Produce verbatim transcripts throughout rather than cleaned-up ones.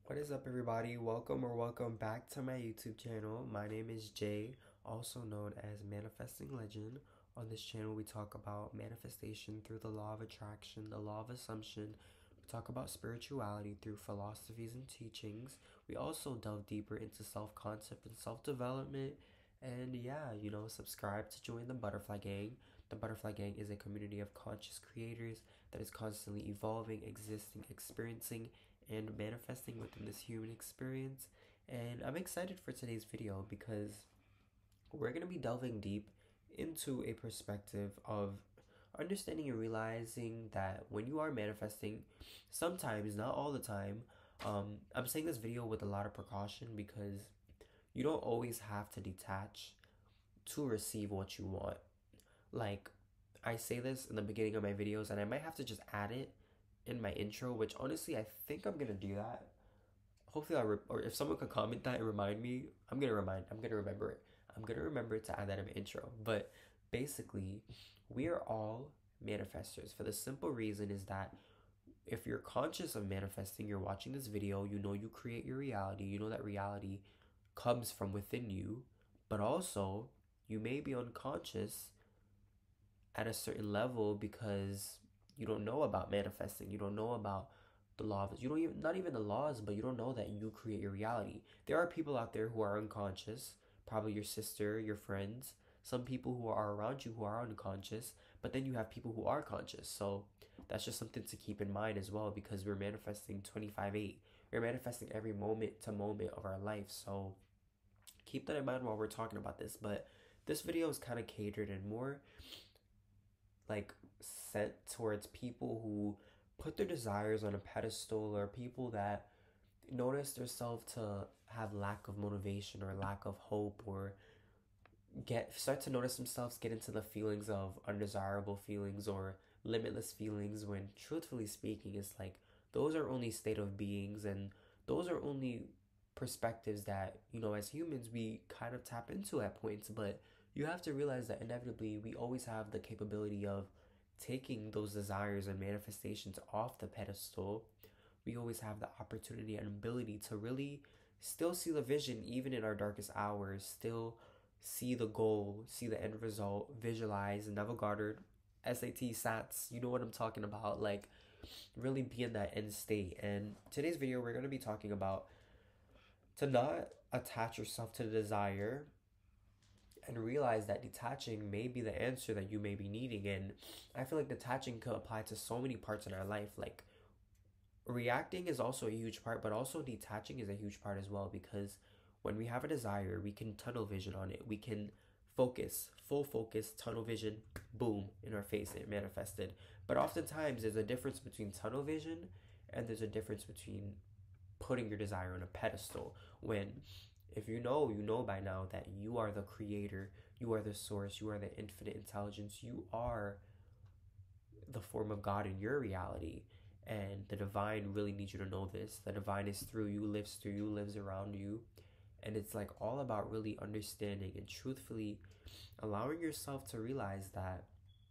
What is up, everybody? Welcome or welcome back to my YouTube channel. My name is Jay, also known as Manifesting Legend. On this channel, we talk about manifestation through the law of attraction, the law of assumption. We talk about spirituality through philosophies and teachings. We also delve deeper into self-concept and self-development. And yeah, you know, subscribe to join the Butterfly Gang. The Butterfly Gang is a community of conscious creators that is constantly evolving, existing, experiencing, and manifesting within this human experience. And I'm excited for today's video because we're going to be delving deep into a perspective of understanding and realizing that when you are manifesting, sometimes, not all the time, um, I'm saying this video with a lot of precaution because you don't always have to detach to receive what you want. Like, I say this in the beginning of my videos, and I might have to just add it in my intro, which honestly, I think I'm gonna do that. Hopefully, I'll, re- or if someone could comment that and remind me, I'm gonna remind, I'm gonna remember it. I'm gonna remember to add that in my intro. But basically, we are all manifestors for the simple reason is that if you're conscious of manifesting, you're watching this video, you know you create your reality, you know that reality comes from within you, but also you may be unconscious at a certain level because you don't know about manifesting. You don't know about the law of, you don't even, not even the laws, but you don't know that you create your reality. There are people out there who are unconscious, probably your sister, your friends, some people who are around you who are unconscious, but then you have people who are conscious. So that's just something to keep in mind as well because we're manifesting twenty-five eight. We're manifesting every moment to moment of our life. So keep that in mind while we're talking about this. But this video is kind of catered and more like sent towards people who put their desires on a pedestal or people that notice themselves to have lack of motivation or lack of hope or get start to notice themselves get into the feelings of undesirable feelings or limitless feelings when truthfully speaking it's like those are only state of beings and those are only perspectives that you know as humans we kind of tap into at points, but you have to realize that inevitably we always have the capability of taking those desires and manifestations off the pedestal. We always have the opportunity and ability to really still see the vision even in our darkest hours, still see the goal, see the end result, visualize, Neville Goddard, S A T, SATs, you know what I'm talking about, like really be in that end state. And today's video, we're going to be talking about to not attach yourself to the desire and realize that detaching may be the answer that you may be needing. And I feel like detaching could apply to so many parts in our life. Like reacting is also a huge part, but also detaching is a huge part as well because when we have a desire, we can tunnel vision on it. We can focus, full focus, tunnel vision, boom, in our face, it manifested. But oftentimes there's a difference between tunnel vision and there's a difference between putting your desire on a pedestal. When if you know, you know by now that you are the creator, you are the source, you are the infinite intelligence, you are the form of God in your reality. And the divine really needs you to know this. The divine is through you, lives through you, lives around you. And it's like all about really understanding and truthfully allowing yourself to realize that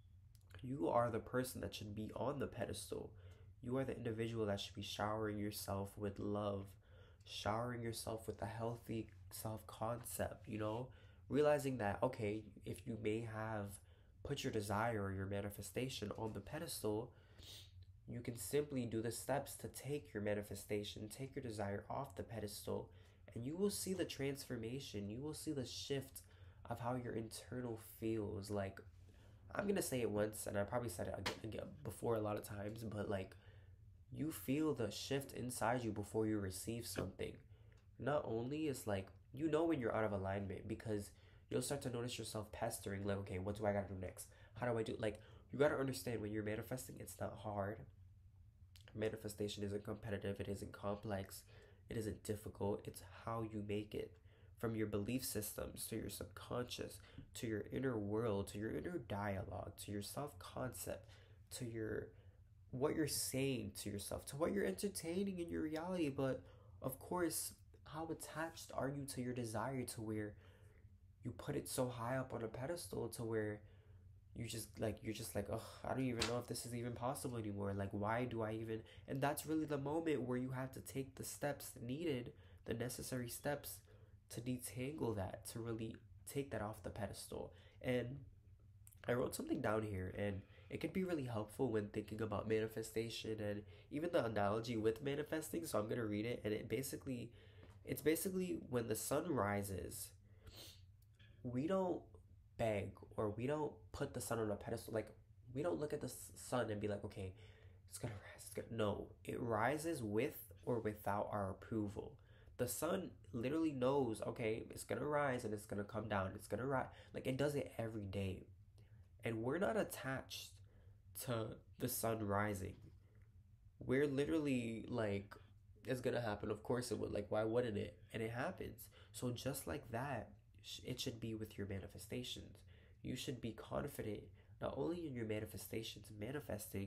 you are the person that should be on the pedestal. You are the individual that should be showering yourself with love, showering yourself with a healthy self-concept, you know? Realizing that, okay, if you may have put your desire or your manifestation on the pedestal, you can simply do the steps to take your manifestation, take your desire off the pedestal, and you will see the transformation. You will see the shift of how your internal feels. Like, I'm gonna say it once, and I probably said it again, again before a lot of times, but like, you feel the shift inside you before you receive something. Not only is like, you know when you're out of alignment because you'll start to notice yourself pestering, like, okay, what do I gotta do next? How do I do, like, you gotta understand when you're manifesting, it's not hard. Manifestation isn't competitive, it isn't complex, it isn't difficult, it's how you make it. From your belief systems to your subconscious, to your inner world, to your inner dialogue, to your self-concept, to your what you're saying to yourself, to what you're entertaining in your reality. But of course, how attached are you to your desire to where you put it so high up on a pedestal to where you just like you're just like, oh, I don't even know if this is even possible anymore. Like, why do I even? And that's really the moment where you have to take the steps needed, the necessary steps to detangle that, to really take that off the pedestal. And I wrote something down here, and it can be really helpful when thinking about manifestation and even the analogy with manifesting. So I'm gonna read it, and it basically, it's basically when the sun rises, we don't beg or we don't put the sun on a pedestal. Like, we don't look at the sun and be like, okay, it's gonna rise. It's gonna... No, it rises with or without our approval. The sun literally knows, okay, it's gonna rise and it's gonna come down. It's gonna rise. Like, it does it every day. And we're not attached to the sun rising. We're literally like, it's gonna happen. Of course it would. Like, why wouldn't it? And it happens. So just like that, it should be with your manifestations. You should be confident not only in your manifestations, manifesting,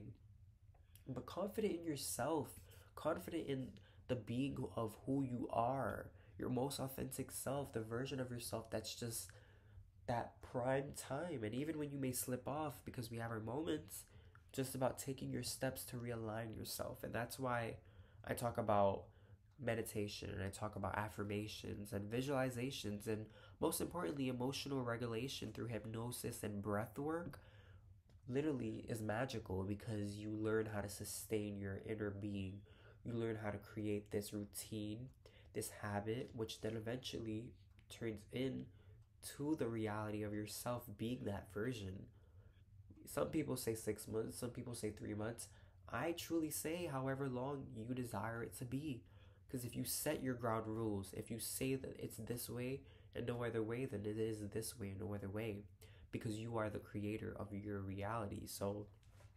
but confident in yourself, confident in the being of who you are, your most authentic self, the version of yourself that's just that prime time. And even when you may slip off, because we have our moments, just about taking your steps to realign yourself. And that's why I talk about meditation, and I talk about affirmations and visualizations, and most importantly, emotional regulation through hypnosis and breath work literally is magical, because you learn how to sustain your inner being. You learn how to create this routine, this habit, which then eventually turns in to the reality of yourself being that version. Some people say six months, some people say three months. I truly say however long you desire it to be. Because if you set your ground rules, if you say that it's this way and no other way, then it is this way and no other way. Because you are the creator of your reality. So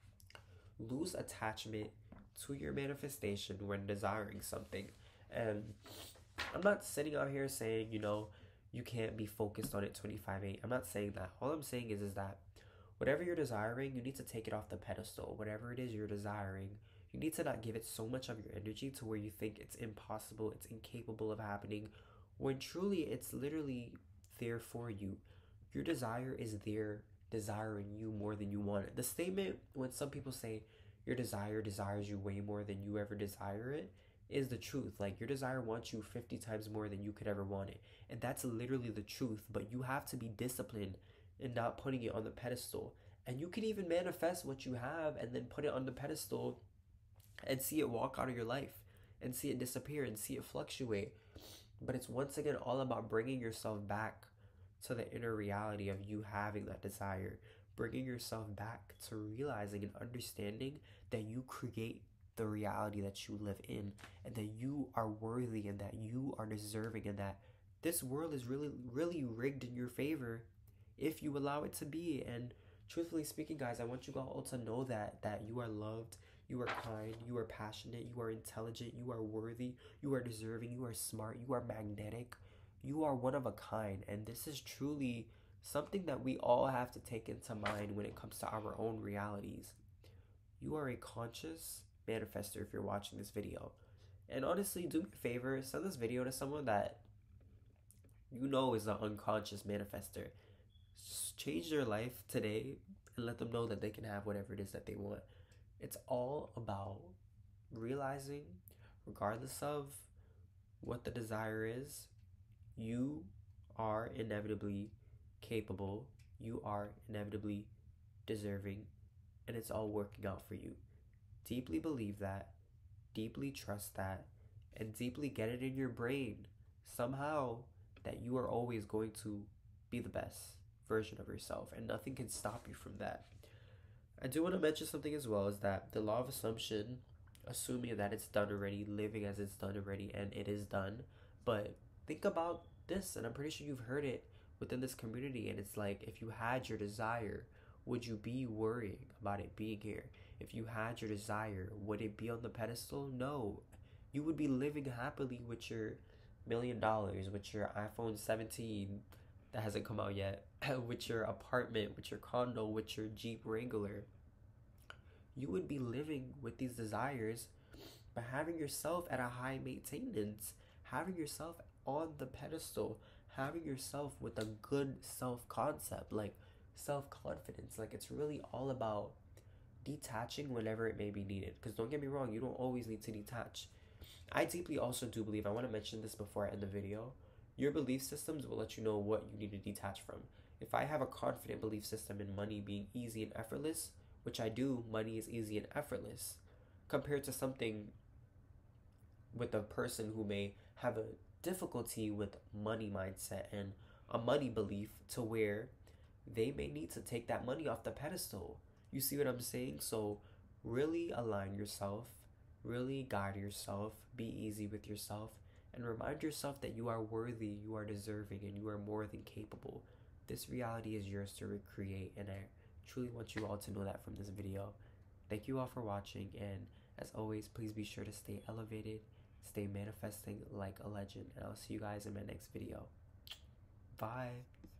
lose attachment to your manifestation when desiring something. And I'm not sitting out here saying, you know, you can't be focused on it twenty-five eight. I'm not saying that. All I'm saying is, is that whatever you're desiring, you need to take it off the pedestal. Whatever it is you're desiring, you need to not give it so much of your energy to where you think it's impossible, it's incapable of happening, when truly it's literally there for you. Your desire is there desiring you more than you want it. The statement when some people say your desire desires you way more than you ever desire it is the truth. Like, your desire wants you fifty times more than you could ever want it. And that's literally the truth. But you have to be disciplined in not putting it on the pedestal. And you can even manifest what you have and then put it on the pedestal and see it walk out of your life and see it disappear and see it fluctuate. But it's once again all about bringing yourself back to the inner reality of you having that desire, bringing yourself back to realizing and understanding that you create the reality that you live in, and that you are worthy, and that you are deserving, and that this world is really, really rigged in your favor if you allow it to be. And truthfully speaking, guys, I want you all to know that that you are loved, you are kind, you are passionate, you are intelligent, you are worthy, you are deserving, you are smart, you are magnetic, you are one of a kind. And this is truly something that we all have to take into mind when it comes to our own realities. You are a conscious manifester if you're watching this video. And honestly, do me a favor, send this video to someone that you know is an unconscious manifester. Just change their life today and let them know that they can have whatever it is that they want. It's all about realizing, regardless of what the desire is, you are inevitably capable, you are inevitably deserving, and it's all working out for you. Deeply believe that, deeply trust that, and deeply get it in your brain somehow that you are always going to be the best version of yourself, and nothing can stop you from that. I do want to mention something as well, is that the law of assumption, assuming that it's done already, living as it's done already, and it is done. But think about this, and I'm pretty sure you've heard it within this community, and it's like, if you had your desire, would you be worrying about it being here? If you had your desire, would it be on the pedestal? No. You would be living happily with your million dollars, with your iPhone seventeen that hasn't come out yet, with your apartment, with your condo, with your Jeep Wrangler. You would be living with these desires, but having yourself at a high maintenance, having yourself on the pedestal, having yourself with a good self-concept. Like, self-confidence. Like, it's really all about detaching whenever it may be needed. Because don't get me wrong, you don't always need to detach. I deeply also do believe, I want to mention this before I end the video, your belief systems will let you know what you need to detach from. If I have a confident belief system in money being easy and effortless, which I do, money is easy and effortless, compared to something with a person who may have a difficulty with money mindset and a money belief, to where they may need to take that money off the pedestal. You see what I'm saying? So really align yourself, really guide yourself, be easy with yourself, and remind yourself that you are worthy, you are deserving, and you are more than capable. This reality is yours to recreate, and I truly want you all to know that from this video. Thank you all for watching, and as always, please be sure to stay elevated, stay manifesting like a legend, and I'll see you guys in my next video. Bye.